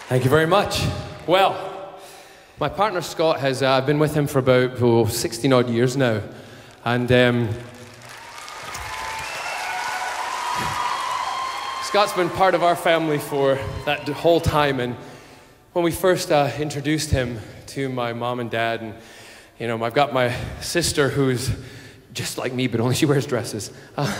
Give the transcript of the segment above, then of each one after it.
Thank you very much. Well, my partner Scott has, I've been with him for about 16 odd years now. And Scott's been part of our family for that whole time. And when we first introduced him to my mom and dad, and you know, I've got my sister who's just like me, but only she wears dresses.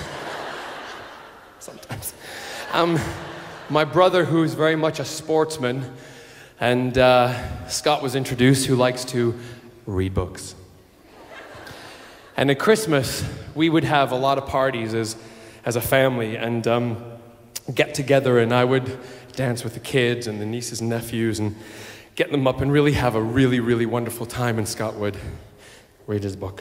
Sometimes. My brother, who's very much a sportsman, and Scott was introduced, who likes to read books. And at Christmas, we would have a lot of parties as a family, and get together, and I would dance with the kids and the nieces and nephews and get them up and really have a really, really wonderful time, and Scott would read his book.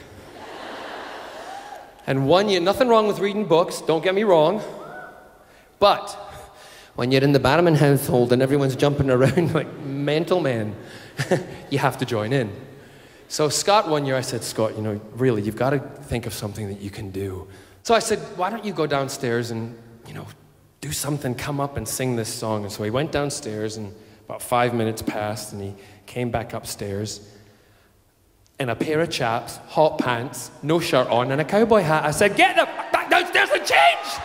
And one year, nothing wrong with reading books, don't get me wrong, but when you're in the Barrowman household and everyone's jumping around like mental men, you have to join in. So Scott, one year I said, Scott, you know, really, you've got to think of something that you can do. So I said, why don't you go downstairs and, you know, do something, come up and sing this song. And so he went downstairs, and about 5 minutes passed, and he came back upstairs in a pair of chaps, hot pants, no shirt on, and a cowboy hat. I said, get back downstairs and change!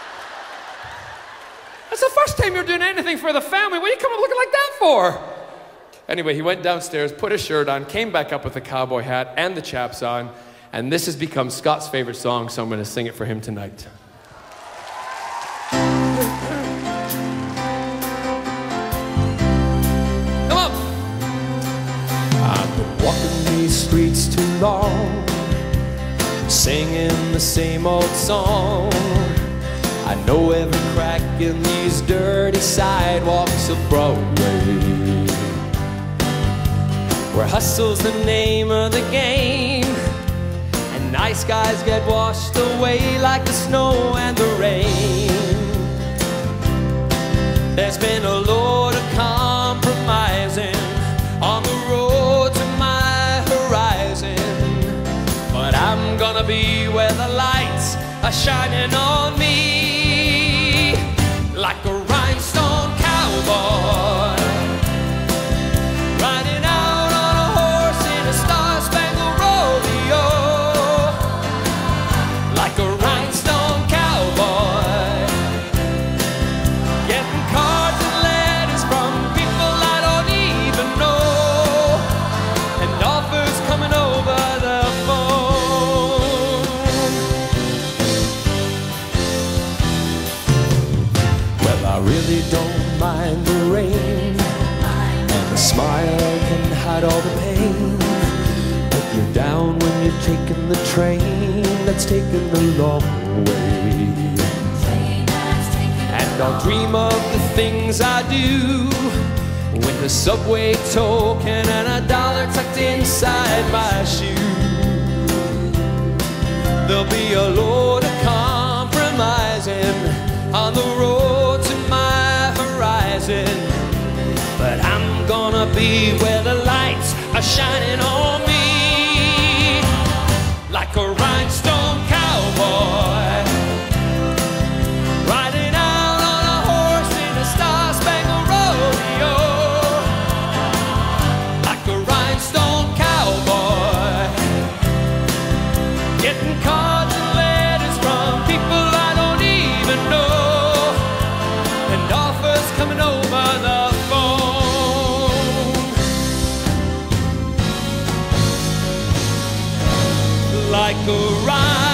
That's the first time you're doing anything for the family. What are you coming looking like that for? Anyway, he went downstairs, put his shirt on, came back up with the cowboy hat and the chaps on, and this has become Scott's favorite song, so I'm going to sing it for him tonight. Come on! I've been walking these streets too long, singing the same old song. I know every crack in these dirty sidewalks of Broadway, where hustle's the name of the game, and nice guys get washed away like the snow and the rain. There's been a load of compromising on the road to my horizon, but I'm gonna be where the lights are shining on me. Like a rhinestone cowboy, riding out on a horse in a star-spangled rodeo. Like a rhinestone cowboy, getting cards and letters from people I don't even know, and offers coming over the phone. Well, I really don't mind the rain, and a smile can hide all the pain. Put you down when you're taking the train that's taking the long way. And I'll dream of the things I do with a subway token and $1 tucked inside my shoe. There'll be a load of compromising on the road to my horizon, but I'm gonna be where the lights are shining on me. Like a rhinestone cowboy, riding out on a horse in a star-spangled rodeo. Like a rhinestone cowboy, getting cards and letters from people I don't even know, and offers coming over the phone. Like a ride